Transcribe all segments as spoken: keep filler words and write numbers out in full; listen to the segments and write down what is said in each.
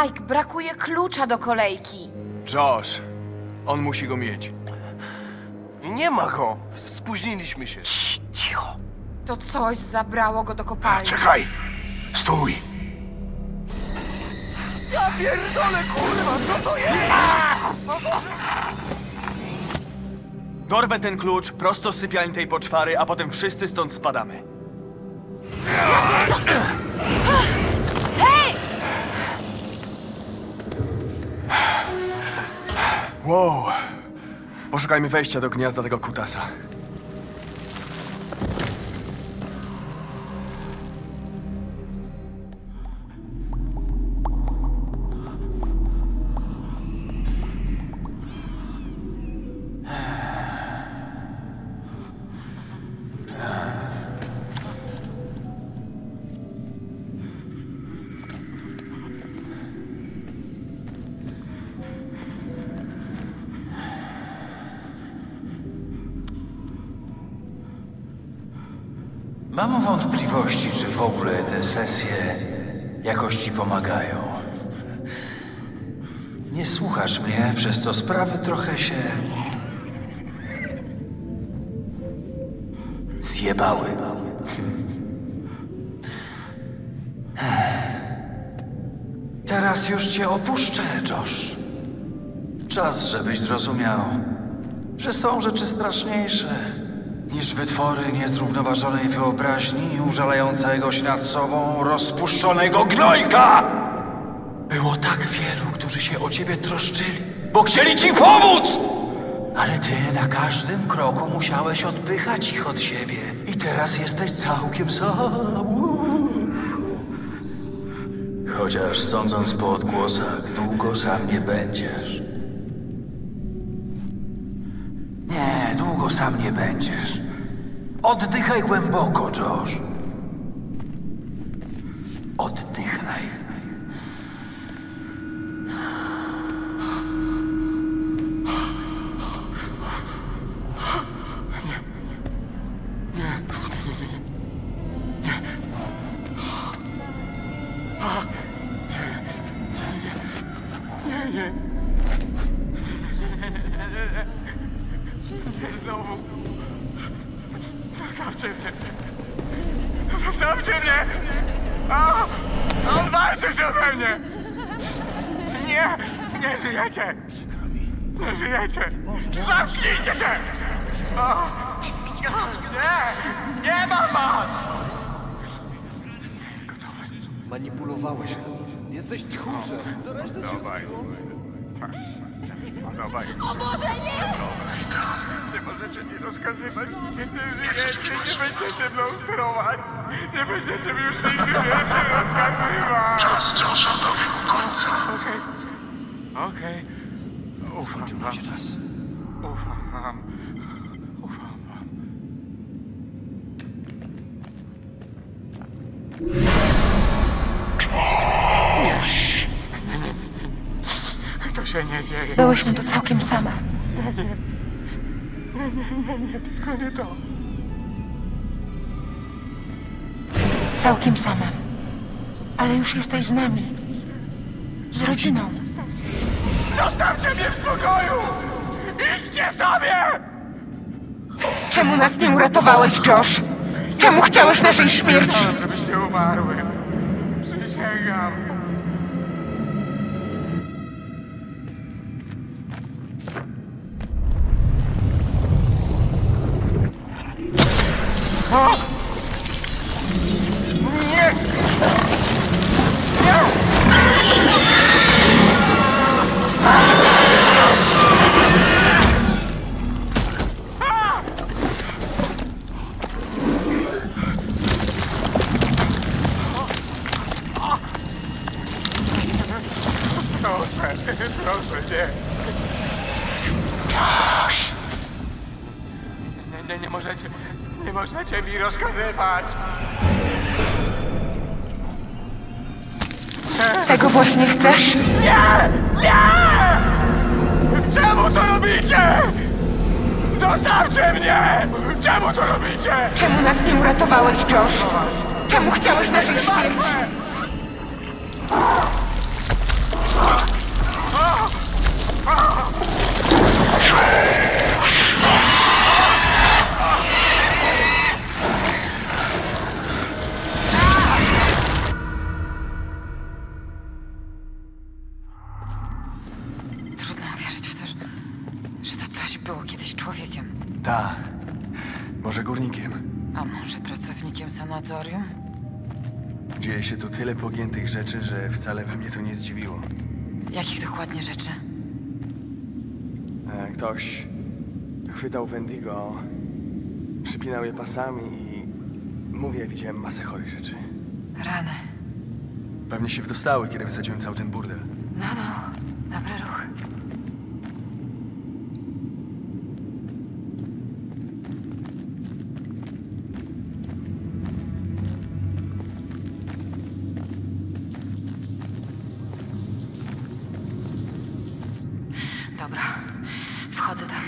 Mike, brakuje klucza do kolejki. Josh, on musi go mieć. Nie ma go! Spóźniliśmy się. Cii, cicho. To coś zabrało go do kopalni. Czekaj! Stój! Ja pierdolę, kurwa, co to jest? O Boże! Dorwę ten klucz prosto z sypialni tej poczwary, a potem wszyscy stąd spadamy. Hej! Wow. Poszukajmy wejścia do gniazda tego kutasa. Mam wątpliwości, czy w ogóle te sesje jakoś ci pomagają. Nie słuchasz mnie, przez co sprawy trochę się zjebały. Teraz już cię opuszczę, Josh. Czas, żebyś zrozumiał, że są rzeczy straszniejsze niż wytwory niezrównoważonej wyobraźni i użalającego się nad sobą rozpuszczonego gnojka! Było tak wielu, którzy się o ciebie troszczyli, bo chcieli ci pomóc! Ale ty na każdym kroku musiałeś odpychać ich od siebie. I teraz jesteś całkiem sam. Chociaż sądząc po odgłosach, długo sam nie będziesz. Nie, długo sam nie będziesz. Oddychaj głęboko, Josh. Oddychaj. Znowu. Zostawcie mnie. Zostawcie mnie! A! On walczy się ode mnie! Nie! Nie żyjecie! Nie żyjecie! Zamknijcie się! O! Nie! Nie ma was! Manipulowałeś nami. Jesteś tchórzem. Co resztę cię było? Dawaj. O Boże, nie! Nie możecie mi rozkazywać. Nie żyjecie, nie będziecie mną sterować. Nie będziecie mi już nigdy więcej rozkazywać. Czas Josha dobiegł końca. Okej. Okej. Ufam Skończył wam. nam się czas. Ufam wam. Ufam wam. Nie. Nie, nie, nie, nie. To się nie dzieje. Byłyśmy tu całkiem same. Nie, nie. Nie, nie, nie, nie, tylko nie to. Całkiem same. Ale już jesteś z nami. Z rodziną. Zostawcie mnie w spokoju! Idźcie sobie! Czemu nas nie uratowałeś, Josh? Czemu chciałeś naszej śmierci? Chciałem, żebyście umarły. Przysięgam. O! Nie! Nie! Proszę, proszę cię. Josh! Nie, nie, nie możecie, nie możecie mi rozkazywać. Tego właśnie chcesz? Nie! Nie! Czemu to robicie? Zostawcie mnie! Czemu to robicie? Czemu nas nie uratowałeś, Josh? Czemu chciałeś naszej śmierci? Było kiedyś człowiekiem. Ta. Może górnikiem. A może pracownikiem sanatorium? Dzieje się tu tyle pogiętych rzeczy, że wcale by mnie to nie zdziwiło. Jakich dokładnie rzeczy? E, Ktoś chwytał Wendigo, przypinał je pasami i... Mówię, widziałem masę chorych rzeczy. Rany. Pewnie się wdostały, kiedy wysadziłem cały ten burdel. No, no. Dobry ruch. Dobra. Wchodzę tam.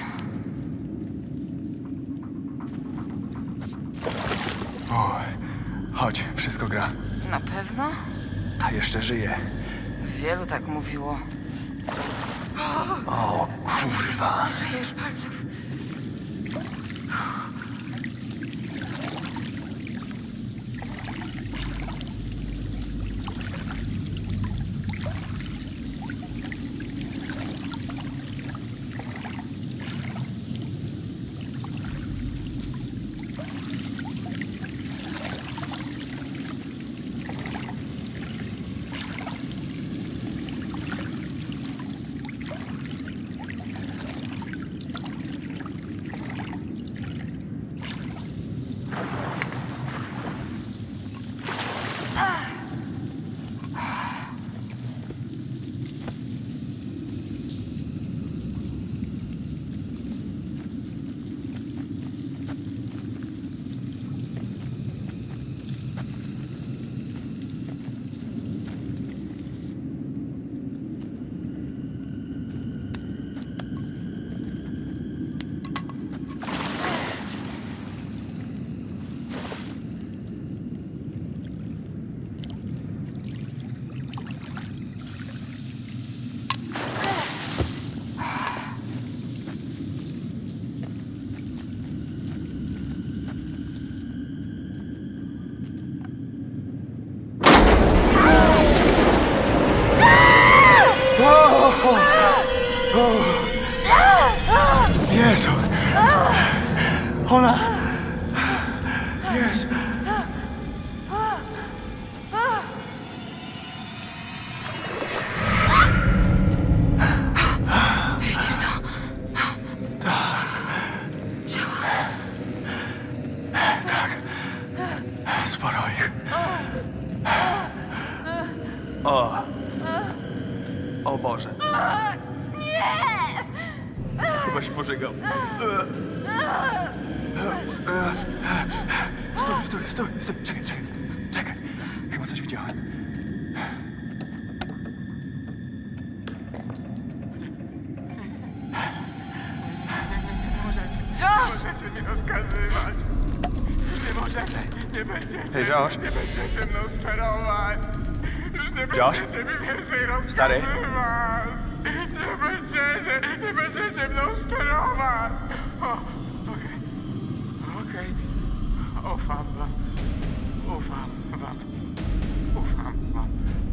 O, chodź, wszystko gra. Na pewno? A jeszcze żyje. Wielu tak mówiło. O, kurwa. Nie czuję już palców. Jezu! Ona... Jezu! Widzisz to? Ciała. Tak. Sporo ich. O! O Boże. Chyba się pożegał. Stój, stój, stój, stój. Czekaj, czekaj. Czekaj. Chyba coś widziałem. Josh! Możecie mi rozkazywać. Nie możecie, nie będziecie. Hej, Josh. Nie będziecie mną sterować. Już nie Josh? będziecie mi więcej rozkazywać. Stary? Nie będziecie, nie będziecie mną sterować. O, okej, okej. Ufam wam. Ufam wam. Ufam wam.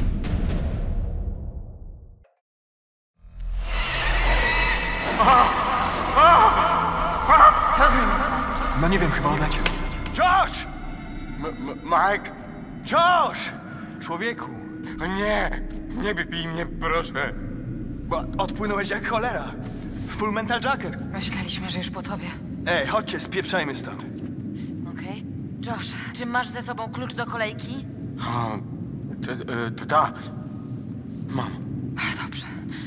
Co z nim jest? No nie wiem, chyba odleciał. Josh! M- M- Mike? Josh! Człowieku! Nie, nie bij mnie, proszę. Bo odpłynąłeś jak cholera. Full mental jacket. Myśleliśmy, że już po tobie. Ej, chodźcie, spieprzajmy stąd. Okej. Josh, czy masz ze sobą klucz do kolejki? O, to, e, to ta. Mam. Dobrze.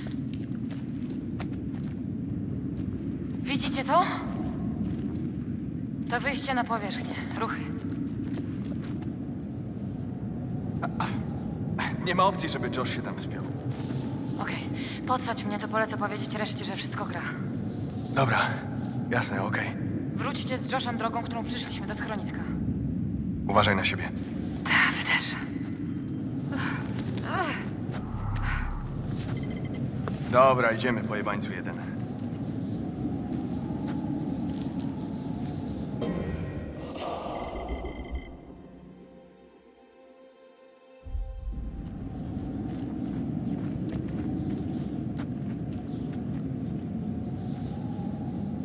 Widzicie to? To wyjście na powierzchnię. Ruchy. Nie ma opcji, żeby Josh się tam spiął. Okej. Podsadź mnie, to polecę powiedzieć reszcie, że wszystko gra. Dobra, jasne, okej. Wróćcie z Joshem drogą, którą przyszliśmy do schroniska. Uważaj na siebie. Tak, wy też. Dobra, idziemy, pojebańcu jeden.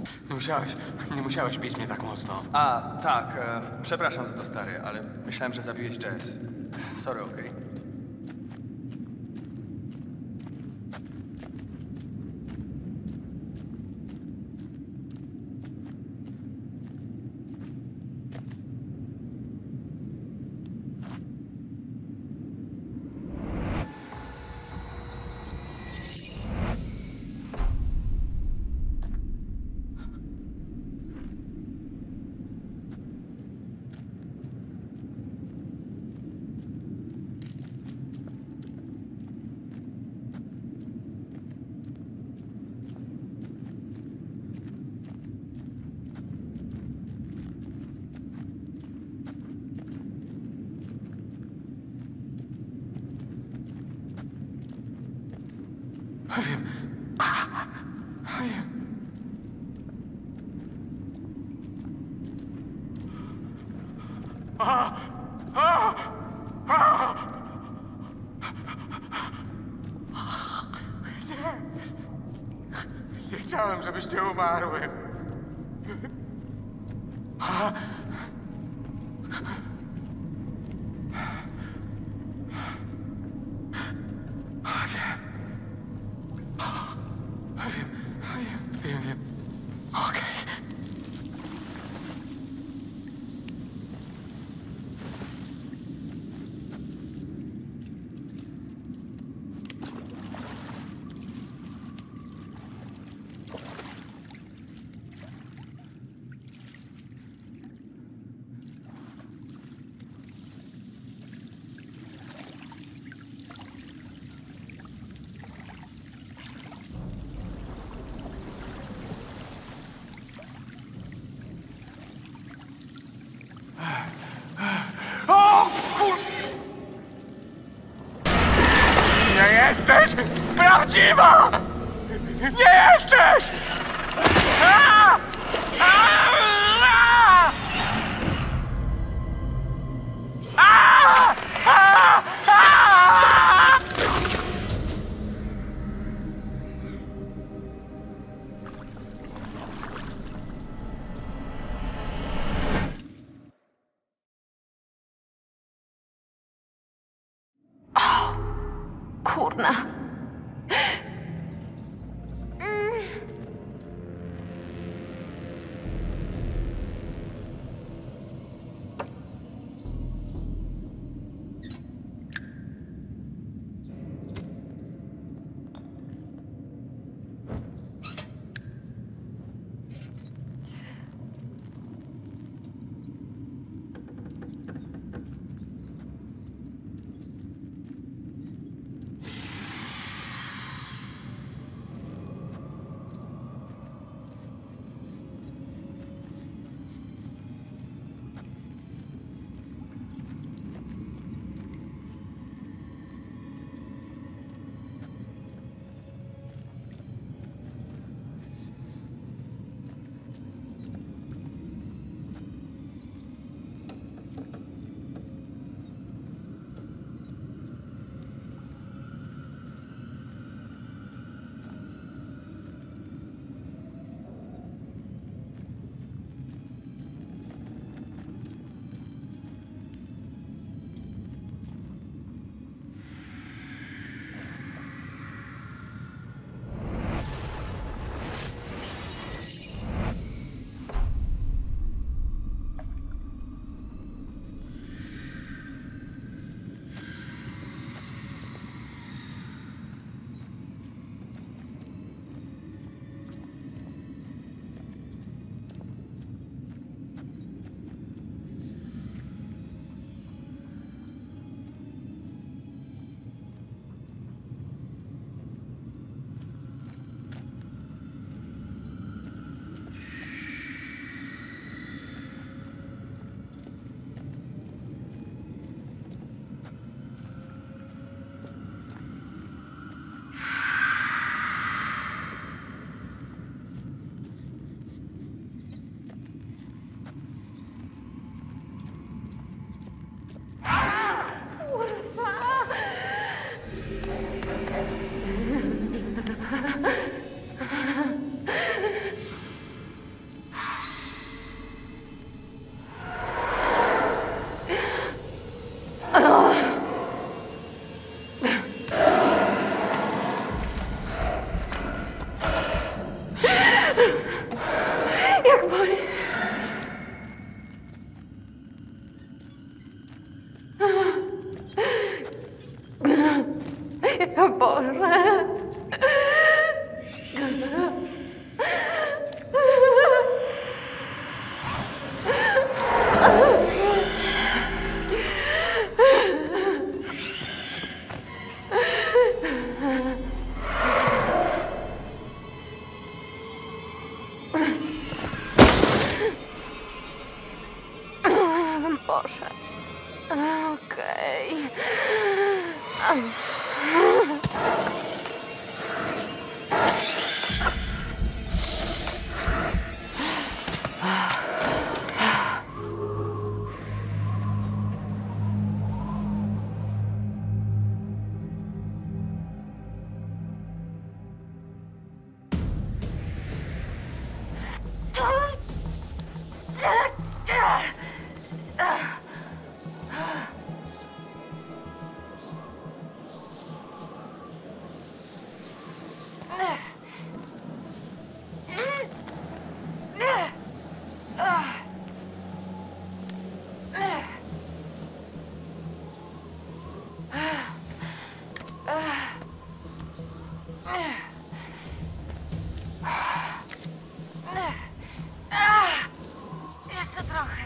Nie musiałeś, nie musiałeś bić mnie tak mocno. A, tak, e, przepraszam za to, stary, ale myślałem, że zabiłeś Jess. Sorry, okej? Wiem. Wiem. A! A! A! Nie. Nie chciałem, żebyście umarły. A! Wiem, wiem, wiem, wiem. Okej. O kur... Nie jesteś prawdziwa! Nie jesteś! A! A! A! A! A! A! Kurna. Jeszcze trochę.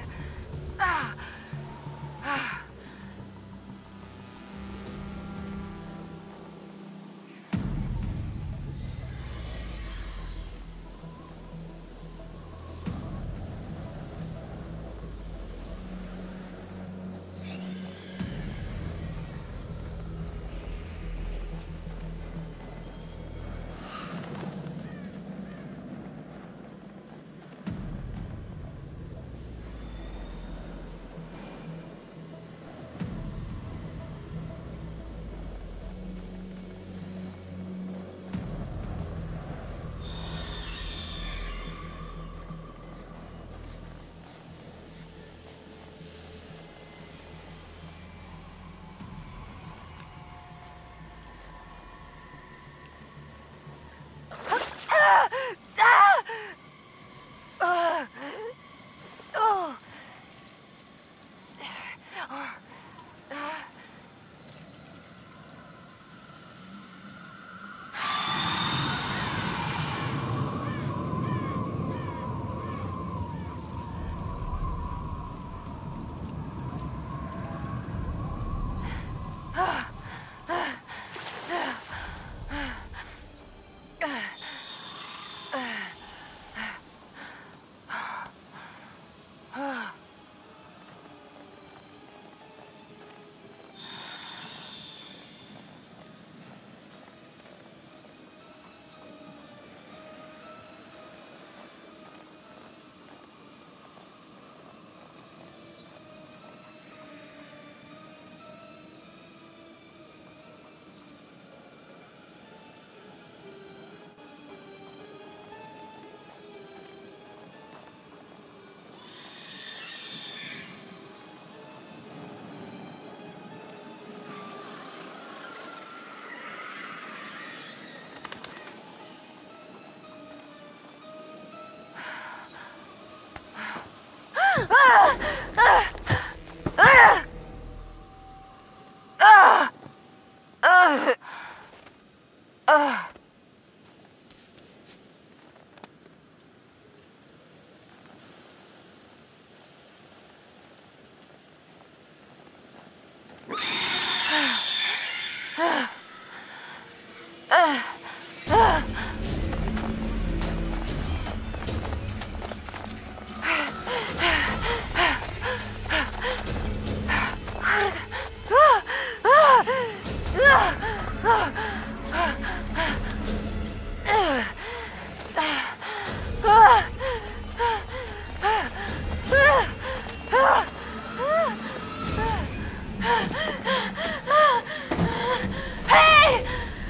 Hej!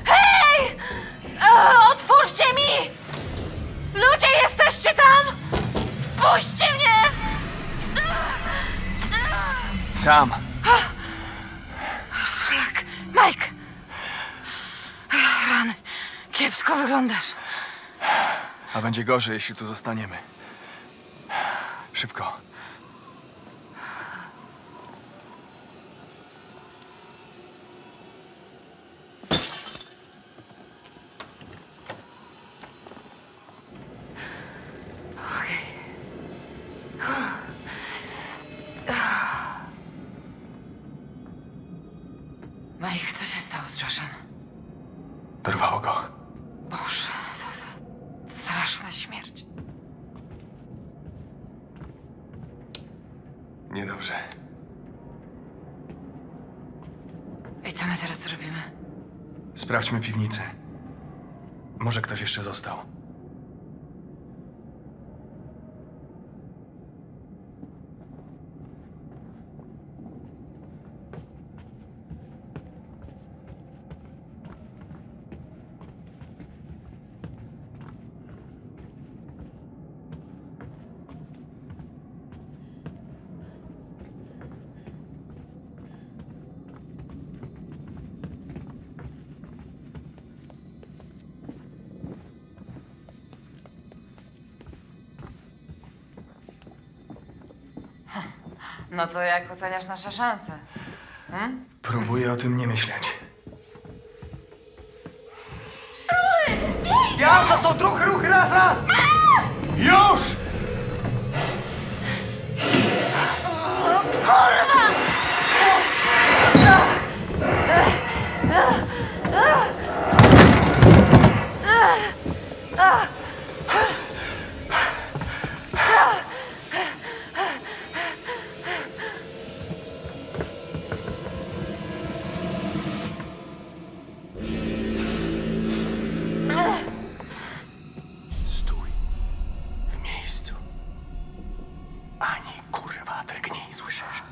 Hej! O, otwórzcie mi! Ludzie, jesteście tam! Wpuśćcie mnie! Sam. Szlak. Mike! Rany. Kiepsko wyglądasz. A będzie gorzej, jeśli tu zostaniemy. Szybko. Mike, co się stało z Joshem? Dorwało go. Boże, co za straszna śmierć. Niedobrze. I co my teraz zrobimy? Sprawdźmy piwnicę. Może ktoś jeszcze został. No to jak oceniasz nasze szanse? Hmm? Próbuję o tym nie myśleć. Jazda, są ruchy, ruchy, raz, raz! Już! Stój w miejscu. Ani kurwa drgnij, słyszysz?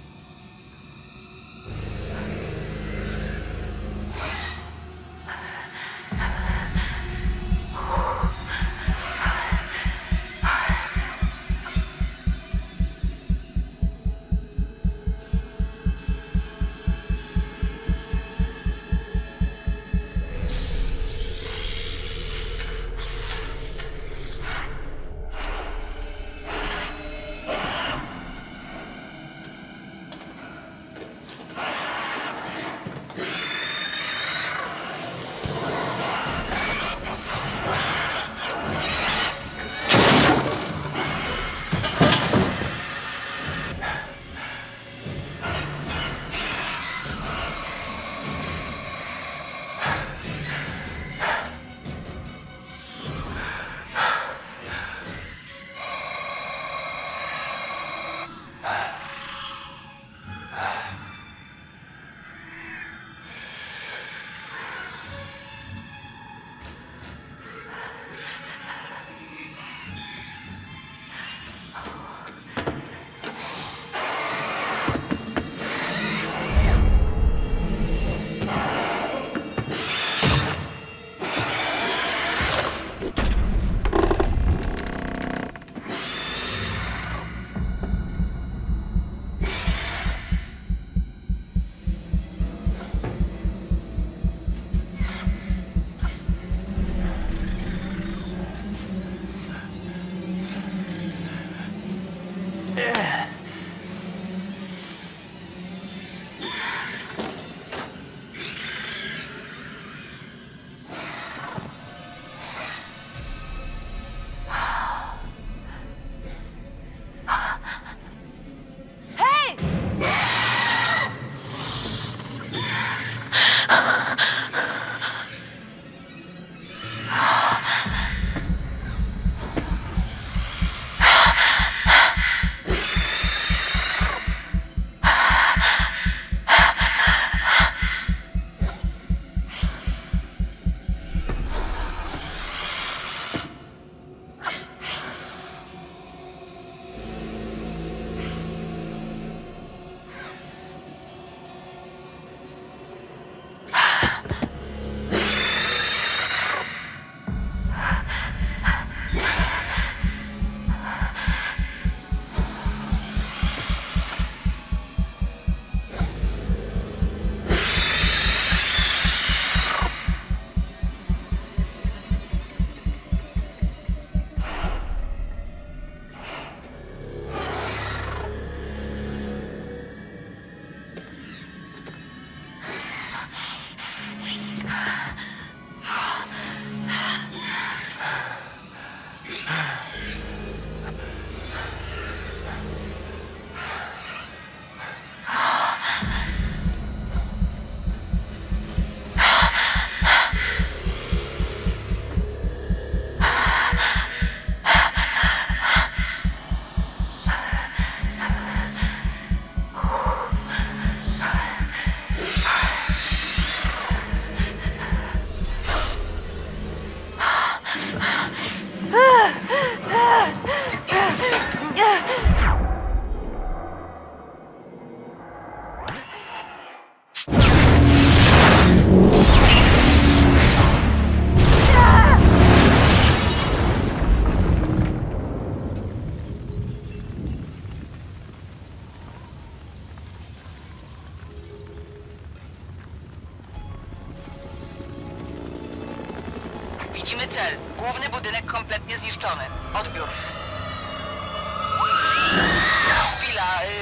Widzimy cel. Główny budynek kompletnie zniszczony. Odbiór. Chwila, yy,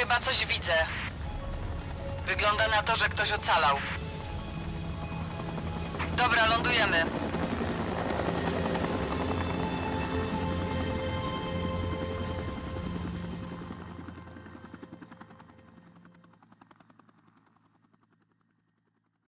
Chyba coś widzę. Wygląda na to, że ktoś ocalał.